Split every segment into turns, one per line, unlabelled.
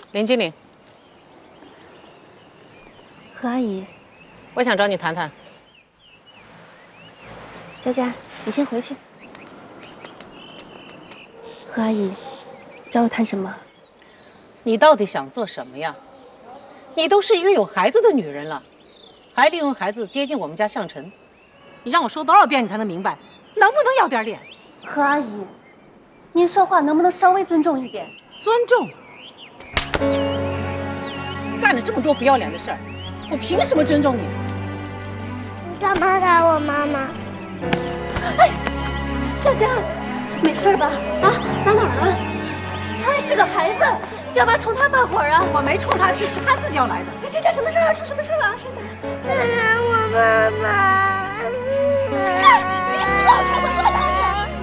林经理，
何阿姨，
我想找你谈谈。
佳佳，你先回去。何阿姨，找我谈什么？
你到底想做什么呀？你都是一个有孩子的女人了，还利用孩子接近我们家向晨，你让我说多少遍你才能明白？能不能要点脸？
何阿姨，您说话能不能稍微尊重一点？
尊重。干了这么多不要脸的事儿，我凭什么尊重你？
你干嘛打我妈妈？
哎，佳佳，没事吧？啊，打哪儿了？他还是个孩子，你干嘛冲他发火啊？
我没冲他去，是他自己要来的。
现在什么事儿？出什么事了啊？现在？
他打我妈妈。
你死老太婆，这么打你！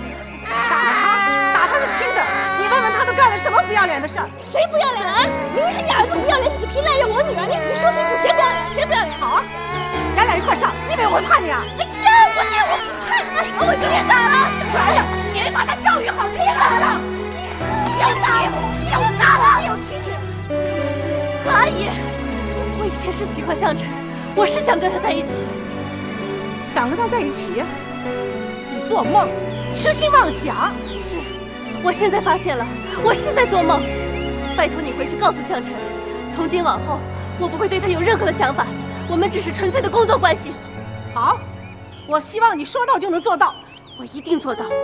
打他是轻的，你问问他都干了什么不要脸的事儿？
谁不要脸啊？明明是你儿子不要脸，死皮赖脸我女儿，你说清楚谁不要脸？谁不要脸？好啊，
咱俩一块上，你以为我会怕你啊？
哎呀，我不怕你，我就别打了，
来呀，你得把他教育好，别打了，要欺负，要杀他，要欺女。
何阿姨，我以前是喜欢向晨，我是想跟他在一起。
想跟他在一起？你做梦，痴心妄想。
是，我现在发现了，我是在做梦。拜托你回去告诉向晨，从今往后，我不会对他有任何的想法，我们只是纯粹的工作关系。
好，我希望你说到就能做到。
我一定做到。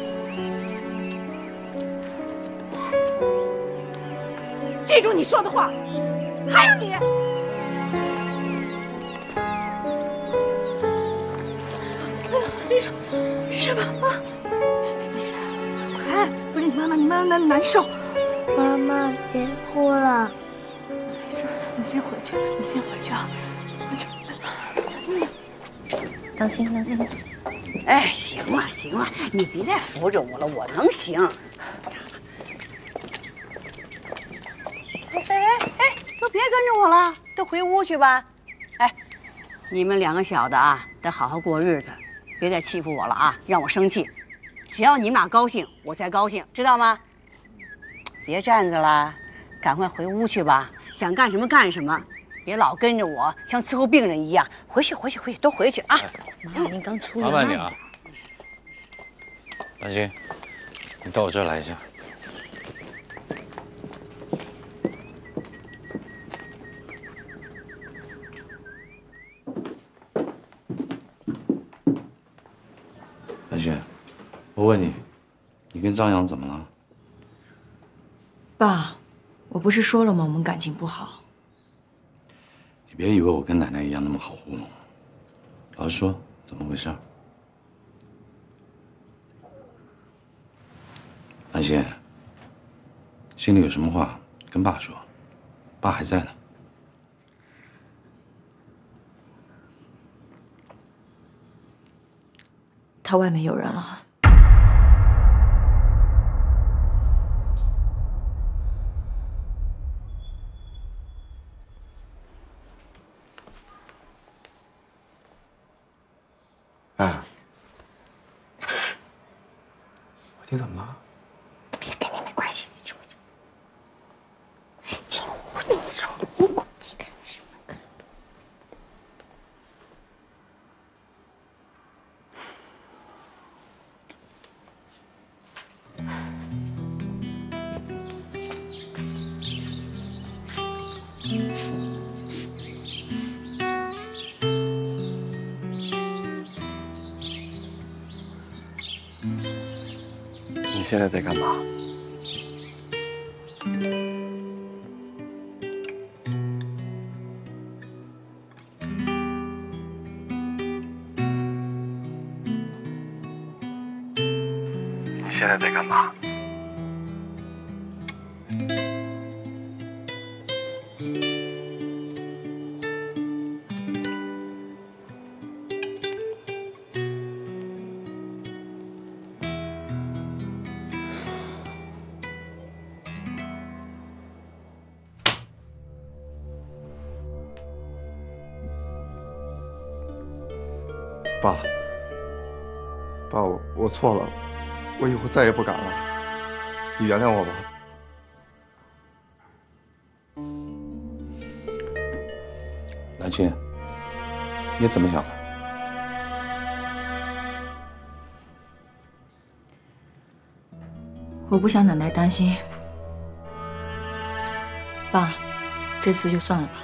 记住你说的话，还有你。
没事吧？啊，没事。
快，夫人，你妈妈难受。
妈妈，别哭了。
没事，你们先回去，啊，先回去，小心点。
当心，当心。
哎，行了，你别再扶着我了，我能行。哎，都别跟着我了，都回屋去吧。哎，你们两个小的啊，得好好过日子，别再欺负我了啊，让我生气。只要你们俩高兴，我才高兴，知道吗？别站着了，赶快回屋去吧，想干什么干什么，别老跟着我，像伺候病人一样。回去，都回去啊！
妈，您刚出来，
麻烦你啊，兰心，你到我这儿来一下。兰心，我问你，你跟张扬怎么了？
爸，我不是说了吗？我们感情不好。
你别以为我跟奶奶一样那么好糊弄。老实说，怎么回事？兰心，心里有什么话跟爸说，爸还在呢。
他外面有人了。
哎，你怎么了？
跟你没关系，你进屋去。进屋，你说你干什么？
你现在在干嘛？你现在在干嘛？爸，我错了，我以后再也不敢了，你原谅我吧。
青，你怎么想的？
我不想奶奶担心。爸，这次就算了吧。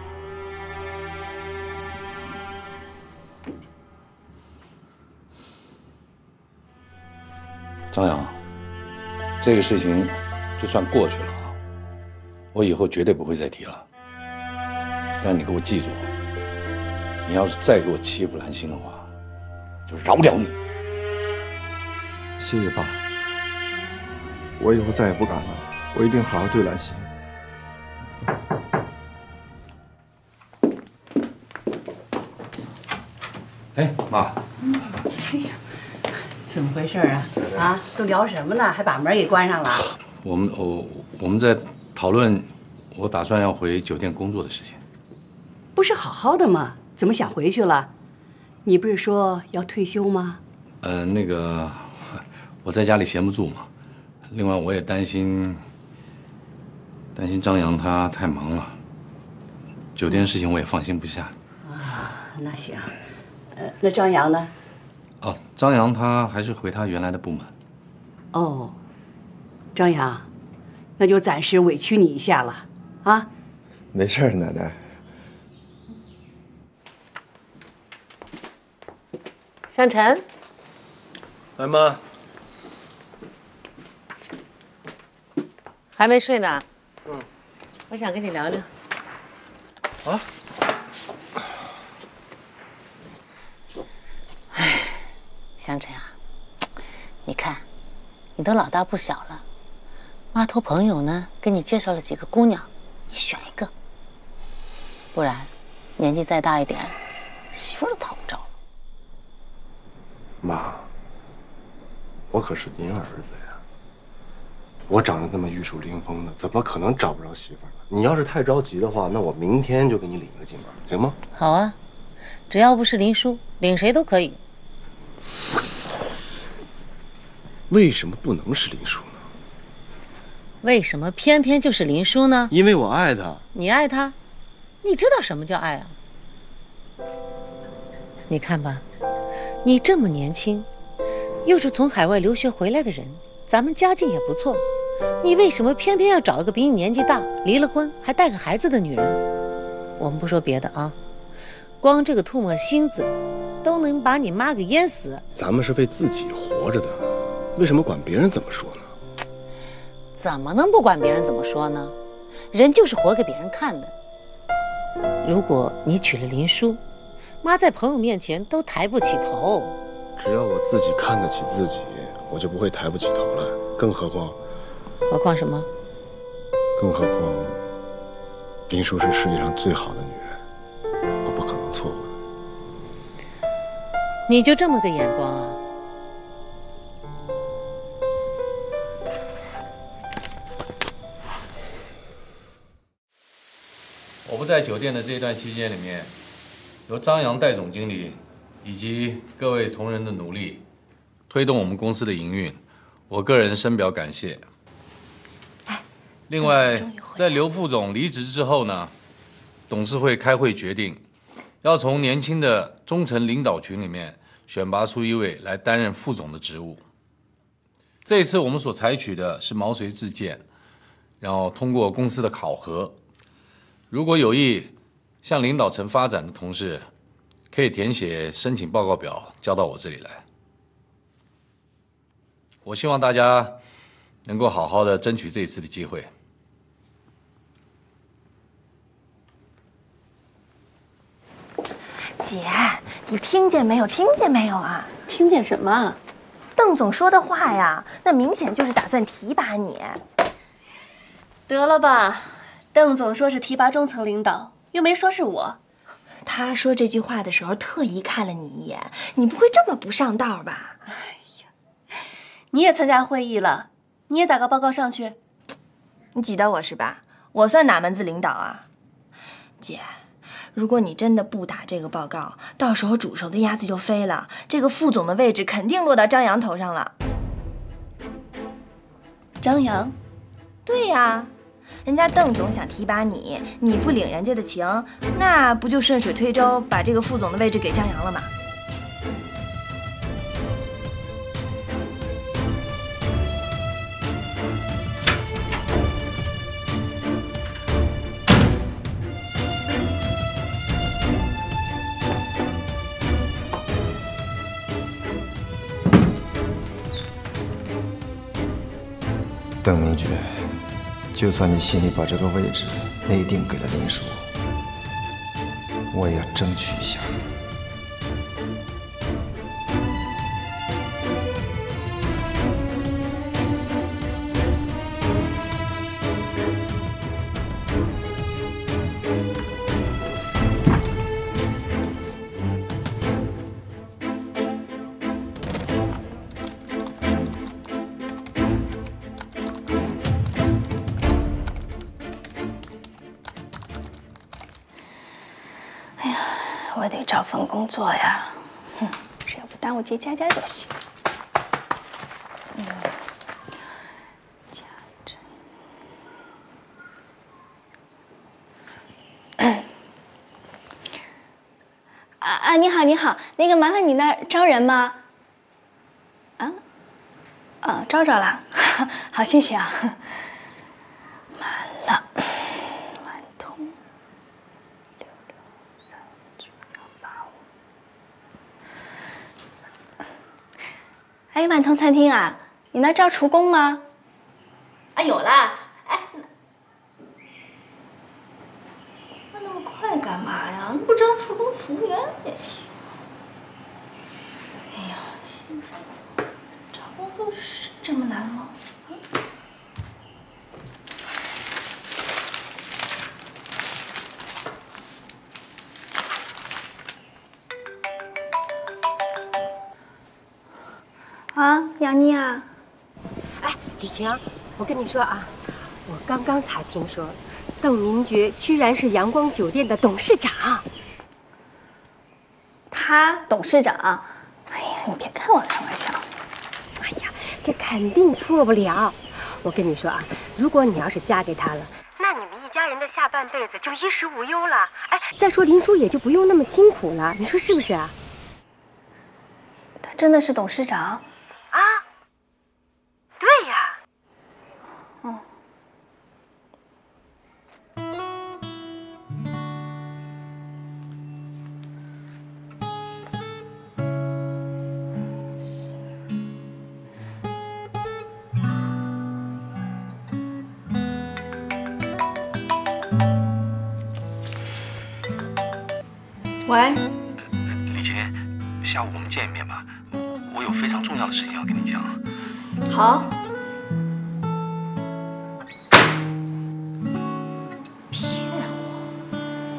张扬，这个事情就算过去了啊，我以后绝对不会再提了。但你给我记住，你要是再给我欺负兰心的话，就饶不了你。
谢谢爸，我以后再也不敢了，我一定好好对兰心。
哎，妈。
怎么回事啊？啊，都聊什么呢？还把门给关上了？
我们在讨论，我打算要回酒店工作的事情。
不是好好的吗？怎么想回去了？你不是说要退休吗？
那个，我在家里闲不住嘛。另外，我也担心张扬他太忙了，酒店事情我也放心不下。
啊，那行。那张扬呢？
哦，张扬他还是回他原来的部门。
哦，张扬，那就暂时委屈你一下了，啊？
没事儿，奶奶。
向晨，
来，妈。
还没睡呢？我想跟你聊聊。
啊？
香晨啊，你看，你都老大不小了，妈托朋友呢给你介绍了几个姑娘，你选一个，不然年纪再大一点，媳妇都讨不着了。
妈，我可是您儿子呀，我长得这么玉树临风的，怎么可能找不着媳妇呢？你要是太着急的话，那我明天就给你领一个进门，行吗？
好啊，只要不是林叔，领谁都可以。
为什么不能是林叔呢？
为什么偏偏就是林叔呢？
因为我爱他。
你爱他？你知道什么叫爱啊？你看吧，你这么年轻，又是从海外留学回来的人，咱们家境也不错，你为什么偏偏要找一个比你年纪大、离了婚还带个孩子的女人？我们不说别的啊，光这个唾沫星子都能把你妈给淹死。
咱们是为自己活着的，为什么管别人怎么说呢？
怎么能不管别人怎么说呢？人就是活给别人看的。如果你娶了林叔，妈在朋友面前都抬不起头。
只要我自己看得起自己，我就不会抬不起头来。更何况
什么？
更何况，林叔是世界上最好的女人，我不可能错过的。
你就这么个眼光啊？
我不在酒店的这段期间里面，由张扬戴总经理以及各位同仁的努力，推动我们公司的营运，我个人深表感谢。另外，在刘副总离职之后呢，董事会开会决定，要从年轻的中层领导群里面选拔出一位来担任副总的职务。这一次我们所采取的是毛遂自荐，然后通过公司的考核。如果有意向领导层发展的同事，可以填写申请报告表交到我这里来。我希望大家能够好好的争取这一次的机会。
姐，你听见没有？听见没有啊？
听见什么？
邓总说的话呀，那明显就是打算提拔你。
得了吧，邓总说是提拔中层领导，又没说是我。
他说这句话的时候，特意看了你一眼，你不会这么不上道吧？
哎呀，你也参加会议了，你也打个报告上去。
你挤到我是吧？我算哪门子领导啊？姐，如果你真的不打这个报告，到时候煮熟的鸭子就飞了，这个副总的位置肯定落到张扬头上了。
张扬？
对呀， 人家邓总想提拔你，你不领人家的情，那不就顺水推舟把这个副总的位置给张扬了吗？
邓明觉，就算你心里把这个位置内定给了林叔，我也要争取一下。
我得找份工作呀，只要不耽误接佳佳就行。你好，你好，那个麻烦你那儿招人吗？招着了，好，谢谢啊。满了，万通663985。哎，万通餐厅啊，你那招厨工吗？啊，有啦。哎，那么快干嘛呀？不招厨工服务员也行。哎呀，现在怎么找工作是这么难吗？杨妮啊，
哎，李晴，我跟你说啊，我刚刚才听说，邓明觉居然是阳光酒店的董事长。
他董事长？哎呀，你别开我开玩笑。
哎呀，这肯定错不了。我跟你说啊，如果你要是嫁给他了，那你们一家人的下半辈子就衣食无忧了。哎，再说林叔也就不用那么辛苦了，你说是不是啊？
他真的是董事长？
啊，对呀。
喂，
李琴，下午我们见一面吧，我有非常重要的事情要跟你讲。
好。骗我！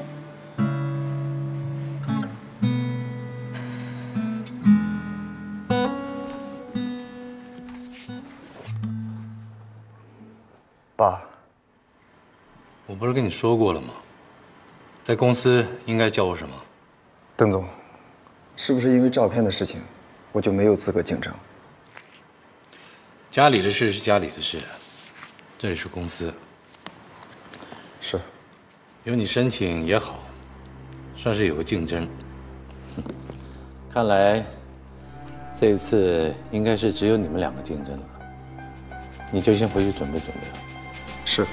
爸，
我不是跟你说过了吗？在公司应该叫我什么？
邓总，是不是因为照片的事情，我就没有资格竞争？
家里的事是家里的事，这里是公司。
是。
有你申请也好，算是有个竞争。看来这一次应该是只有你们两个竞争了。你就先回去准备准备了。
是。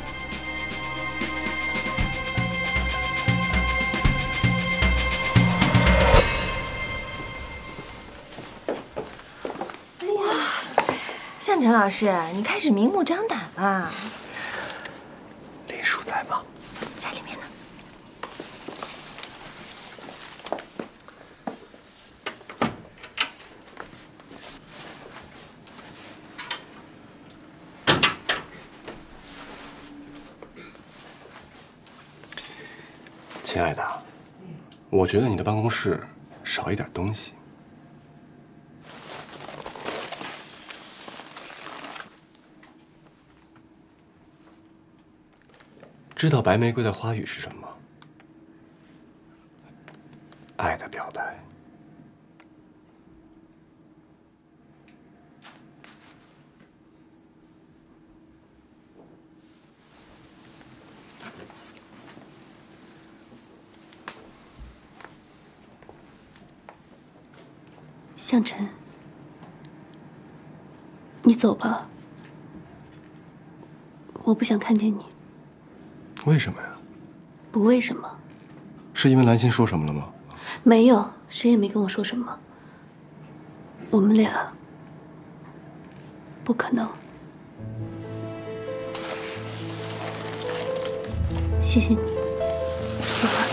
向晨老师，你开始明目张胆了。
林叔在吗？
在里面呢。
亲爱的，我觉得你的办公室少一点东西。知道白玫瑰的花语是什么吗？爱的表白。
向晨，你走吧，我不想看见你。
为什么呀？
不为什么。
是因为兰心说什么了吗？
没有，谁也没跟我说什么。我们俩不可能。谢谢你，走吧。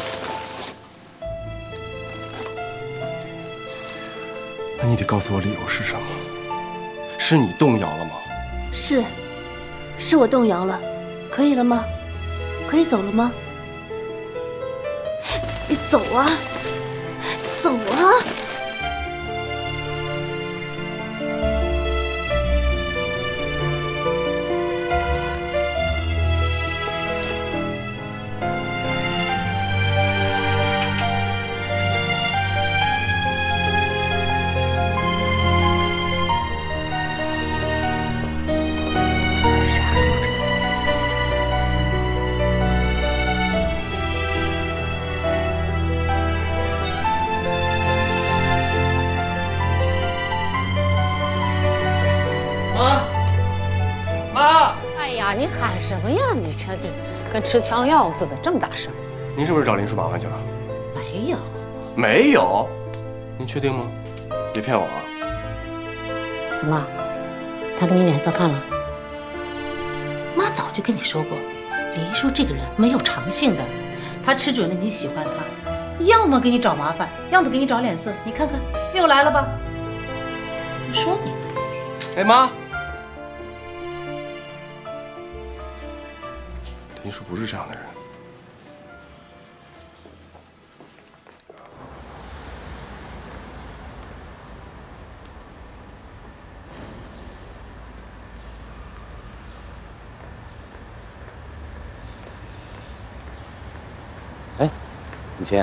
那你得告诉我理由是什么？是你动摇了吗？
是我动摇了，可以了吗？可以走了吗？你走啊，走啊！
你喊什么呀？你这跟吃枪药似的，这么大声！
您是不是找林叔麻烦去了？
没有，
没有。您确定吗？别骗我啊！
怎么，他给你脸色看了？妈早就跟你说过，林叔这个人没有长性的，他吃准了你喜欢他，要么给你找麻烦，要么给你找脸色。你看看，又来了吧？怎么说你呢？
哎，妈。林叔不是这样的人。
哎，李晴，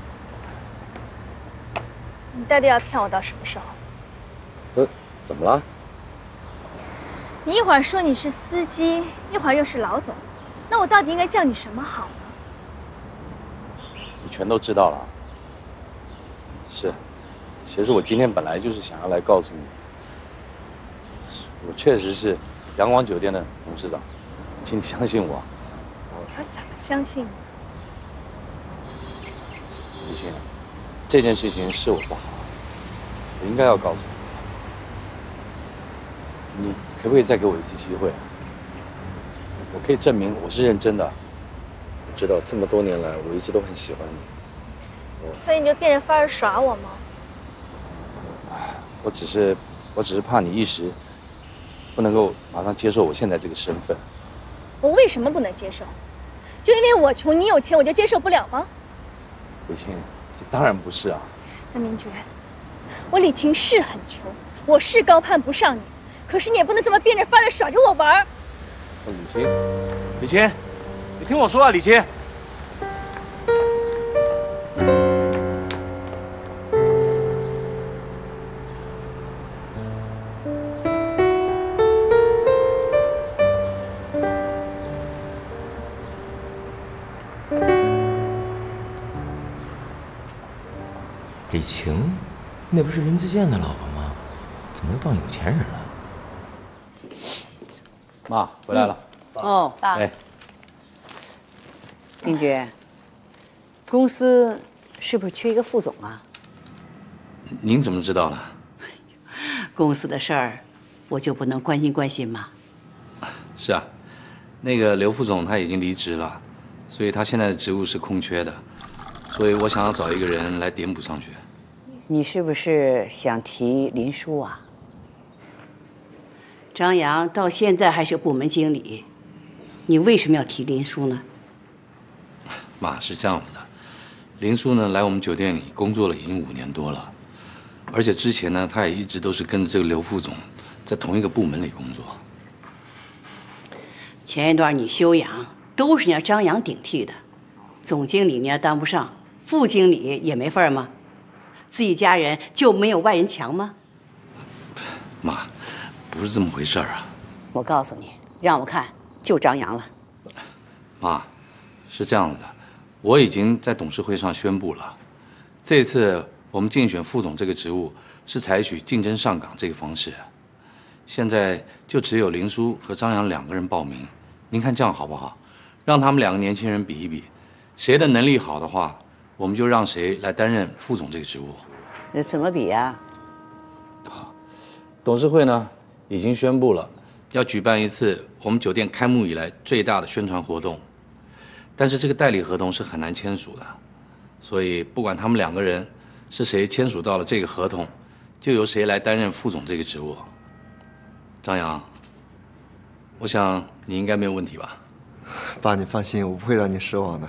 你到底要骗我到什么时候？
怎么了？
你一会儿说你是司机，一会儿又是老总。那我到底应该叫你什么好呢？
你全都知道了。是，其实我今天本来就是想要来告诉你，我确实是阳光酒店的董事长，请你相信我。
我怎么相信你？
李欣，这件事情是我不好，我应该要告诉你。你可不可以再给我一次机会啊？我可以证明我是认真的。我知道这么多年来，我一直都很喜欢你。
所以你就变着法儿耍我吗？
我只是怕你一时不能够马上接受我现在这个身份。
我为什么不能接受？就因为我穷，你有钱，我就接受不了吗？
李青，这当然不是啊。
段明觉，我李晴是很穷，我是高攀不上你，可是你也不能这么变着法儿的耍着我玩儿。
李青，李青，你听我说啊，李青。
李晴，那不是林自健的老婆吗？怎么又傍有钱人了？
妈，回来了。
哦，
爸。
哎，
林觉，公司是不是缺一个副总啊？
您怎么知道呢？
公司的事儿，我就不能关心关心吗？
是啊，那个刘副总他已经离职了，所以他现在的职务是空缺的，所以我想要找一个人来填补上去。
你是不是想提林叔啊？张扬到现在还是部门经理，你为什么要提林叔呢？
妈，是这样的，林叔呢来我们酒店里工作了已经5年多了，而且之前呢他也一直都是跟着这个刘副总在同一个部门里工作。
前一段你休养都是人家张扬顶替的，总经理你要当不上，副经理也没份儿吗？自己家人就没有外人强吗？
妈，不是这么回事儿啊！
我告诉你，让我看就张扬了。
妈，是这样的，我已经在董事会上宣布了，这次我们竞选副总这个职务是采取竞争上岗这个方式，现在就只有林叔和张扬2个人报名，您看这样好不好？让他们2个年轻人比一比，谁的能力好的话，我们就让谁来担任副总这个职务。
那怎么比呀？
好，董事会呢已经宣布了，要举办一次我们酒店开幕以来最大的宣传活动，但是这个代理合同是很难签署的，所以不管他们2个人是谁签署到了这个合同，就由谁来担任副总这个职务。张扬，我想你应该没有问题吧？
爸，你放心，我不会让你失望的。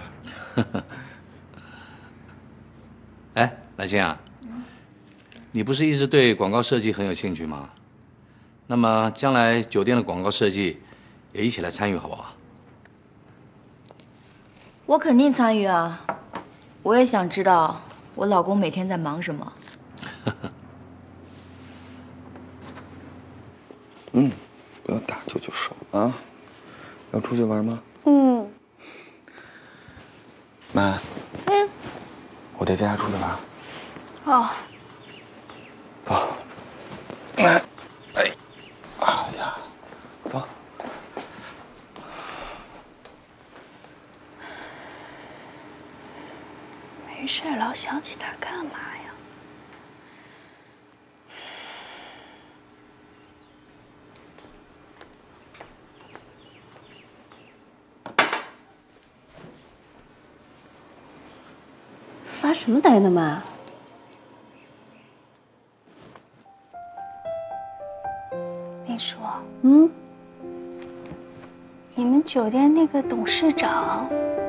哎，来欣啊，你不是一直对广告设计很有兴趣吗？那么将来酒店的广告设计也一起来参与，好不好？
我肯定参与啊！我也想知道我老公每天在忙什么。
不要打舅舅手啊！要出去玩吗？妈。我带佳佳出去玩。
哦。
走。来。哎呀，走。
没事，老想起他干嘛呀？
发什么呆呢妈？
林叔，你们酒店那个董事长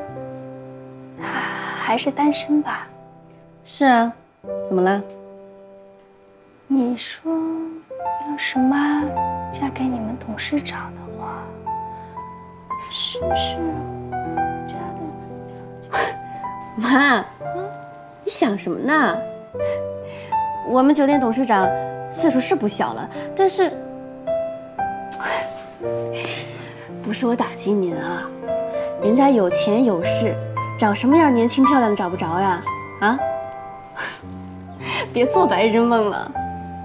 还是单身吧？
是啊，怎么了？
你说，要是妈嫁给你们董事长的话，是不是嫁的？
妈，你想什么呢？我们酒店董事长岁数是不小了，但是不是我打击您啊，人家有钱有势，找什么样年轻漂亮的找不着呀？啊，别做白日梦了。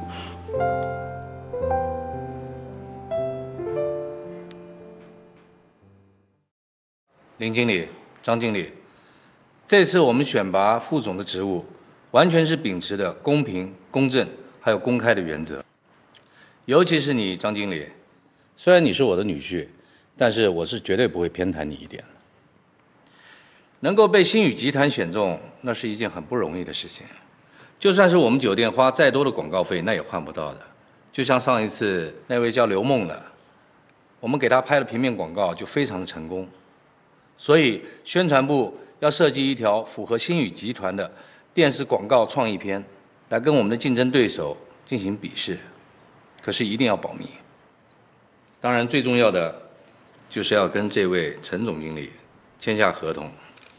林经理、张经理，这次我们选拔副总的职务，完全是秉持的公平、公正还有公开的原则。尤其是你，张经理，虽然你是我的女婿，但是我是绝对不会偏袒你一点的。能够被星宇集团选中，那是一件很不容易的事情。就算是我们酒店花再多的广告费，那也换不到的。就像上一次那位叫刘梦的，我们给他拍了平面广告，就非常的成功。所以宣传部要设计一条符合星宇集团的电视广告创意片，来跟我们的竞争对手进行比试。可是一定要保密。当然，最重要的就是要跟这位陈总经理签下合同。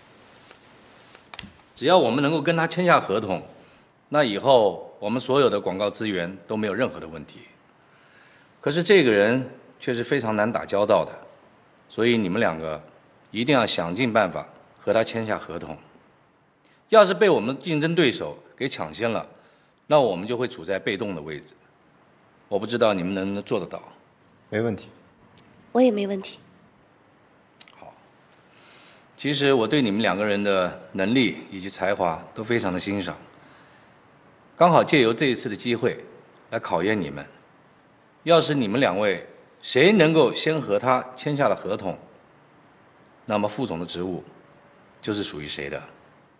只要我们能够跟他签下合同，那以后我们所有的广告资源都没有任何的问题。可是这个人却是非常难打交道的，所以你们2个一定要想尽办法和他签下合同。要是被我们的竞争对手给抢先了，那我们就会处在被动的位置。我不知道你们能不能做得到。
没问题。
我也没问题。
好。其实我对你们2个人的能力以及才华都非常的欣赏，刚好借由这一次的机会来考验你们。要是你们2位谁能够先和他签下了合同，那么副总的职务就是属于谁的。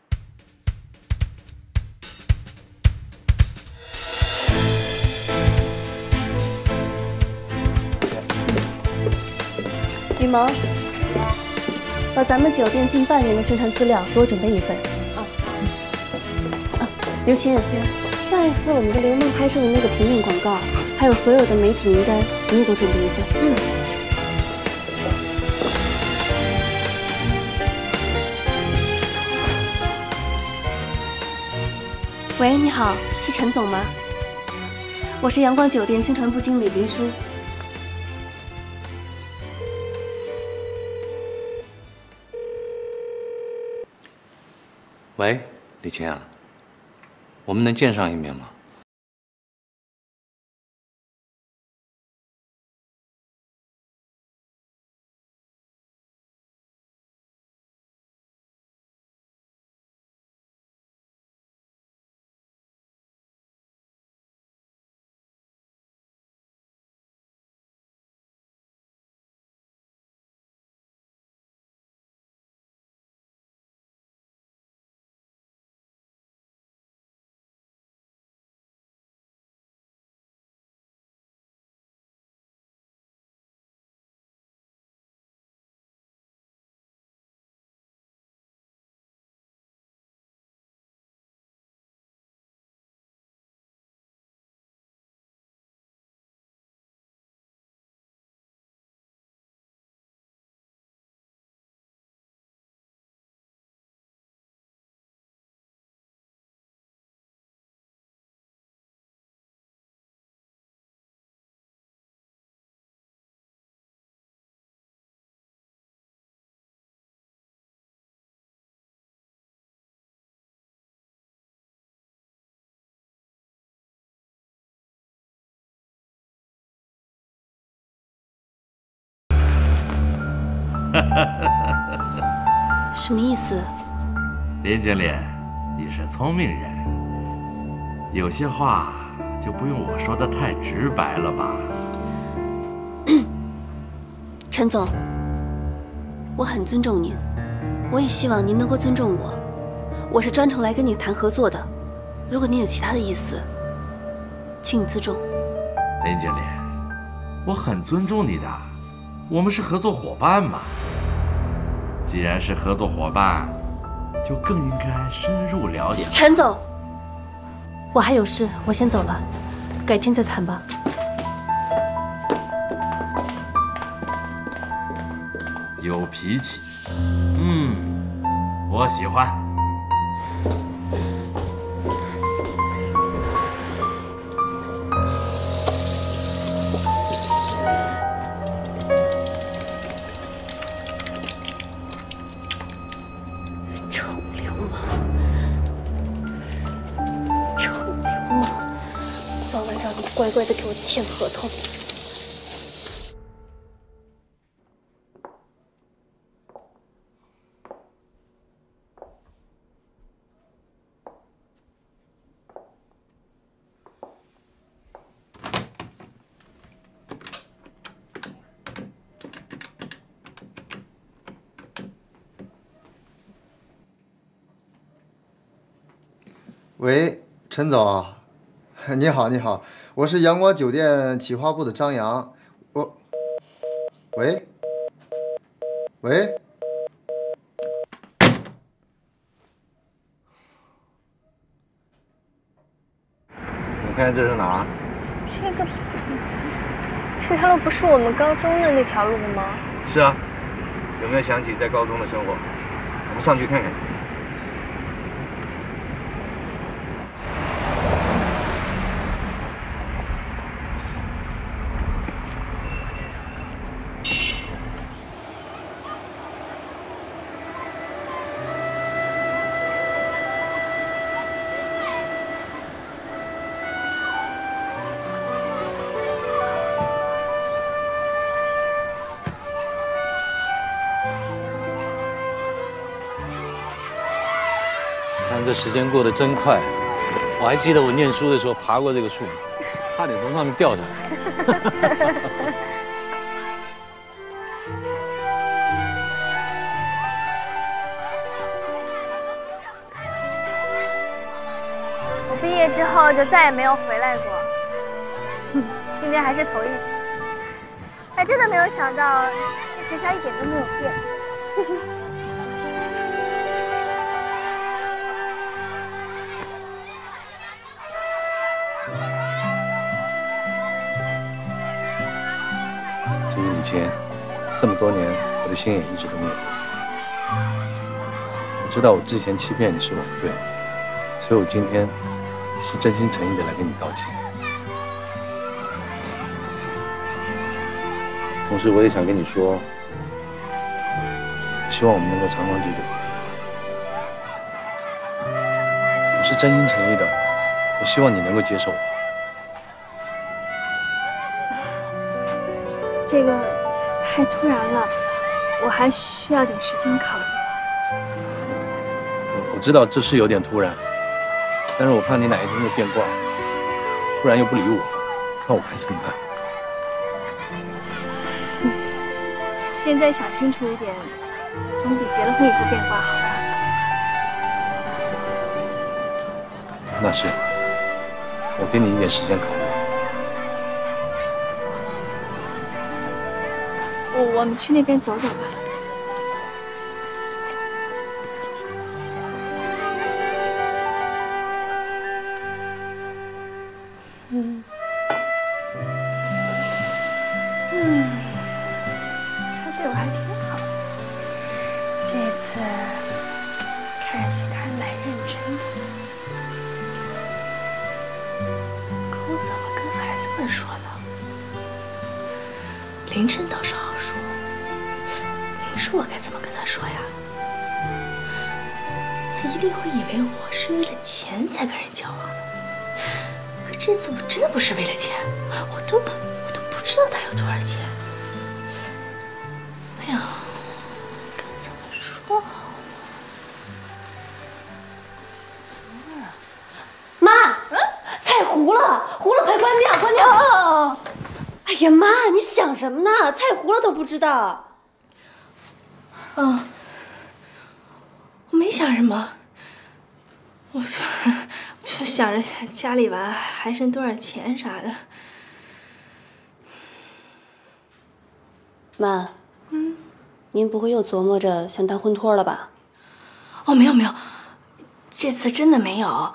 雨萌，把咱们酒店近半年的宣传资料给我准备一份。刘鑫，上一次我们跟刘梦拍摄的那个平面广告，还有所有的媒体名单，你也给我准备一份。喂，你好，是陈总吗？我是阳光酒店宣传部经理林舒。
喂，李晴啊， 我们能见上一面吗？
什么意思？
林经理，你是聪明人，有些话就不用我说的太直白了吧？
陈总，我很尊重您，我也希望您能够尊重我。我是专程来跟你谈合作的，如果您有其他的意思，请你自重。
林经理，我很尊重你的，我们是合作伙伴嘛。既然是合作伙伴，就更应该深入了解。
陈总，我还有事，我先走了，改天再谈吧。
有脾气，我喜欢。
乖乖的给我签合同。
喂，陈总。你好，你好，我是阳光酒店企划部的张扬。喂，
你看这是哪儿？
这条路不是我们高中的那条路吗？
是啊，有没有想起在高中的生活？我们上去看看。这时间过得真快，我还记得我念书的时候爬过这个树，差点从上面掉下来。
我毕业之后就再也没有回来过，今天还是头一次，还真的没有想到这学校一点都没有变。
其实以前这么多年，我的心也一直都没有变。我知道我之前欺骗你是我不对，所以我今天是真心诚意的来跟你道歉。同时，我也想跟你说，希望我们能够长长久久。我是真心诚意的， 我希望你能够接受我。
这个太突然了，我还需要点时间考虑。
我知道这是有点突然，但是我怕你哪一天又变卦，突然又不理我，那我该怎么办？
现在想清楚一点，总比结了婚以后变卦好吧？
那是，我给你一点时间考虑。
我们去那边走走吧。他对我还挺好的，这次看上去他还蛮认真的。可我怎么跟孩子们说呢？林真倒是好说，林叔我该怎么跟他说呀？他一定会以为我是为了钱才跟人交往的。可这次我真的不是为了钱，我都不知道他有多少钱。哎呀，该怎么说好呢？
妈，菜糊了，快关掉，关掉！哎呀，妈，你想什么呢？菜糊了都不知道。
我没想什么，我就想着家里吧还剩多少钱啥的。
妈，您不会又琢磨着想当婚托了吧？
哦，没有，这次真的没有。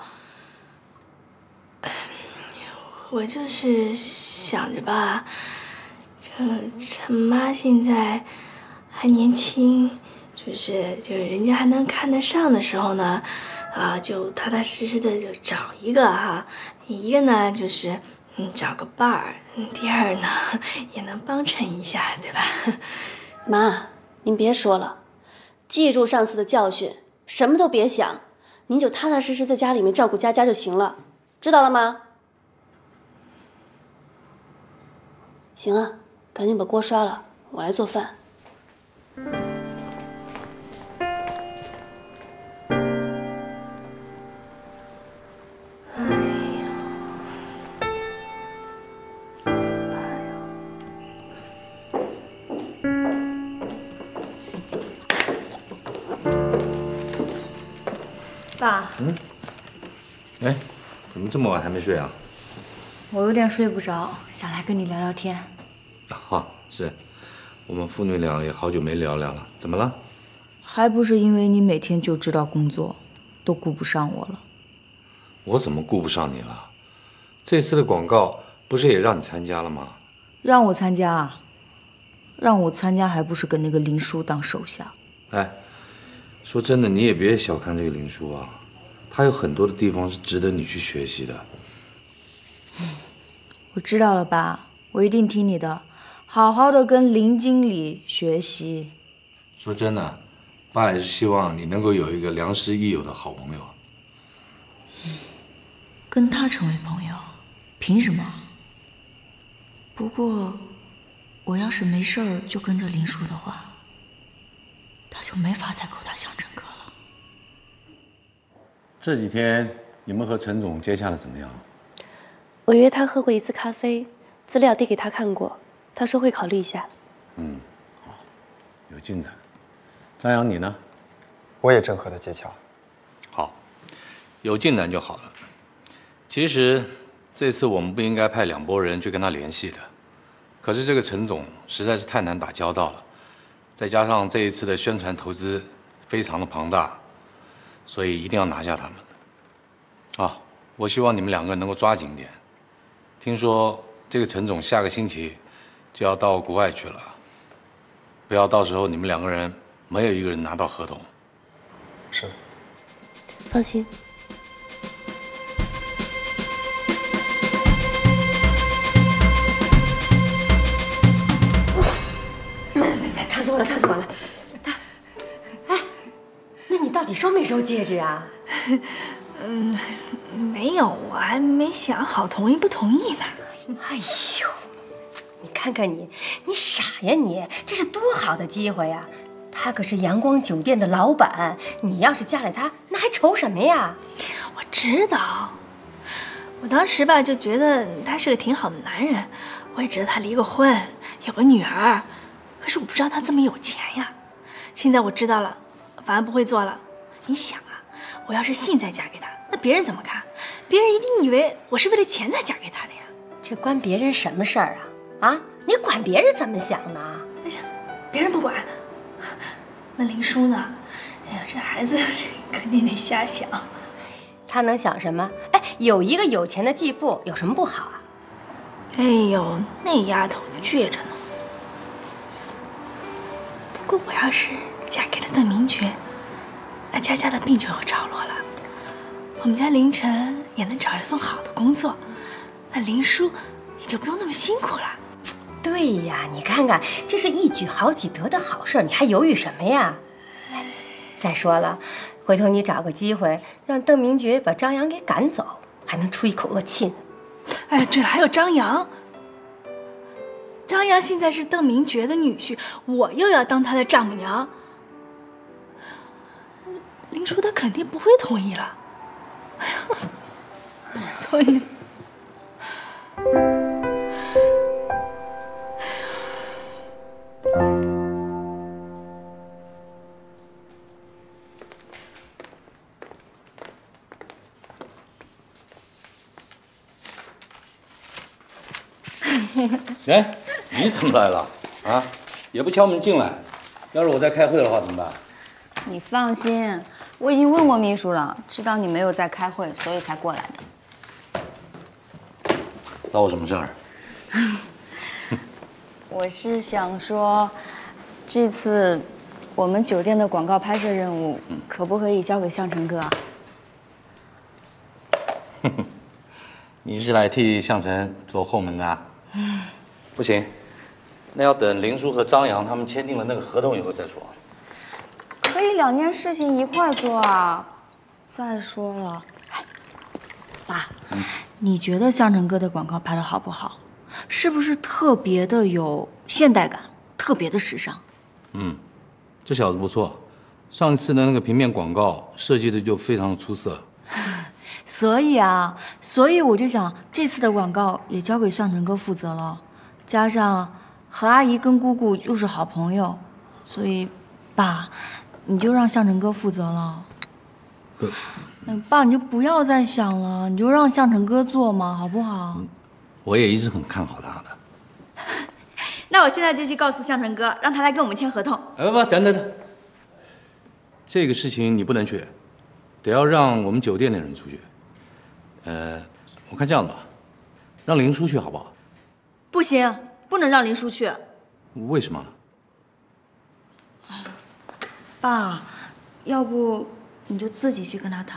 我就是想着吧，趁妈现在还年轻，就是人家还能看得上的时候呢，就踏踏实实的就找一个哈，一个呢就是找个伴儿，第二呢也能帮衬一下，对吧？
妈，您别说了，记住上次的教训，什么都别想，您就踏踏实实在家里面照顾佳佳就行了，知道了吗？行了，赶紧把锅刷了，我来做饭。
爸，
哎，怎么这么晚还没睡啊？
我有点睡不着，想来跟你聊聊天。
是，我们父女俩也好久没聊聊了，怎么了？
还不是因为你每天就知道工作，都顾不上我了。
我怎么顾不上你了？这次的广告不是也让你参加了吗？
让我参加啊？让我参加还不是跟那个林叔当手下？
哎，说真的，你也别小看这个林叔啊，他有很多的地方是值得你去学习的。
我知道了，爸，我一定听你的，好好的跟林经理学习。
说真的，爸也是希望你能够有一个良师益友的好朋友。
跟他成为朋友，凭什么？不过，我要是没事儿就跟着林叔的话，他就没法再勾搭向真哥了。
这几天你们和陈总接洽的怎么样？
我约他喝过一次咖啡，资料递给他看过，他说会考虑一下。
好，有进展。张扬，你呢？
我也正和他接洽。
好，有进展就好了。其实这次我们不应该派2拨人去跟他联系的，可是这个陈总实在是太难打交道了，再加上这一次的宣传投资非常的庞大，所以一定要拿下他们。我希望你们2个能够抓紧一点。听说这个陈总下个星期就要到国外去了，不要到时候你们2个人没有一个人拿到合同。
是。
放心。
他走了，他走了。哎，那你到底收没收戒指啊？
没有，我还没想好同意不同意呢。
哎呦，你看看你，你傻呀你！这是多好的机会呀！他可是阳光酒店的老板，你要是嫁了他，那还愁什么呀？
我知道，我当时吧就觉得他是个挺好的男人，我也知道他离过婚，有个女儿，可是我不知道他这么有钱呀。现在我知道了，反而不会做了。你想啊，我要是现在嫁给他，那别人怎么看？别人一定以为我是为了钱才嫁给他的呀。
这关别人什么事儿啊？啊，你管别人怎么想呢？
哎呀，别人不管。那林叔呢？哎呀，这孩子肯定得瞎想。
他能想什么？哎，有一个有钱的继父有什么不好啊？
哎呦，那丫头倔着呢。不过我要是嫁给了邓明觉，那佳佳的病就有着落了。我们家林晨也能找一份好的工作，那林叔也就不用那么辛苦了。
对呀，你看看，这是一举好几得的好事，你还犹豫什么呀？再说了，回头你找个机会让邓明觉把张扬给赶走，还能出一口恶气呢。
哎，对了，还有张扬。张扬现在是邓明觉的女婿，我又要当他的丈母娘，林叔他肯定不会同意了。同意。
哎，你怎么来了？啊，也不敲门进来。要是我在开会的话怎么办？
你放心，我已经问过秘书了，知道你没有在开会，所以才过来的。
找我什么事儿？
我是想说，这次我们酒店的广告拍摄任务，可不可以交给向晨哥啊？
你是来替向晨走后门的啊？不行，那要等林叔和张扬他们签订了那个合同以后再说。
可以2件事情一块做啊。再说了，爸，你觉得向晨哥的广告拍得好不好？是不是特别的有现代感，特别的时尚？
这小子不错，上一次的那个平面广告设计的就非常的出色。
所以我就想这次的广告也交给向晨哥负责了，加上何阿姨跟姑姑又是好朋友，所以爸，你就让向晨哥负责了。爸，你就不要再想了，你就让向晨哥做嘛，好不好？
我也一直很看好他的。
那我现在就去告诉向晨哥，让他来跟我们签合同。
不，等，这个事情你不能去，得要让我们酒店的人出去。我看这样吧，让林叔去好不好？
不行，不能让林叔去。
为什么？
爸，要不你就自己去跟他谈。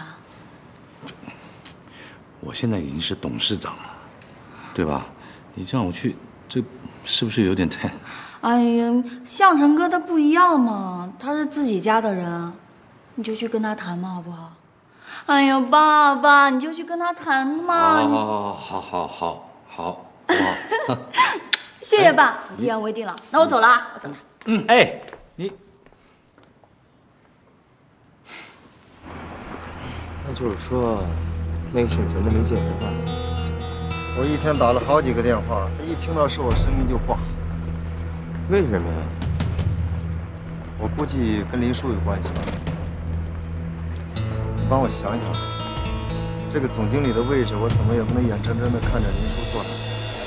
我现在已经是董事长了，对吧？你这样我去，这是不是有点太……
哎呀，向晨哥他不一样嘛，他是自己家的人，你就去跟他谈嘛，好不好？哎呀，爸，你就去跟他谈嘛。好。谢谢爸，一言为定了。那我走了啊，我走了。
你
那就是说，那个姓陈的没见人吧？我一天打了好几个电话，他一听到是我声音就挂。为什么呀？我估计跟林叔有关系吧。你帮我想想，这个总经理的位置，我怎么也不能眼睁睁地看着林叔坐那。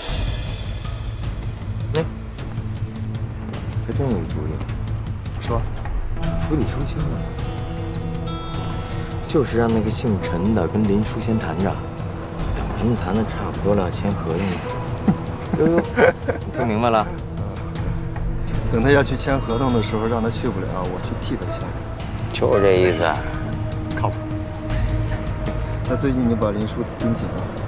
哎，还真有一主意。说，釜底抽薪了。就是让那个姓陈的跟林叔先谈着，等他们谈的差不多了，签合同。呦，你听明白了？等他要去签合同的时候，让他去不了，我去替他签。就这意思。靠谱。那最近你把林叔盯紧了。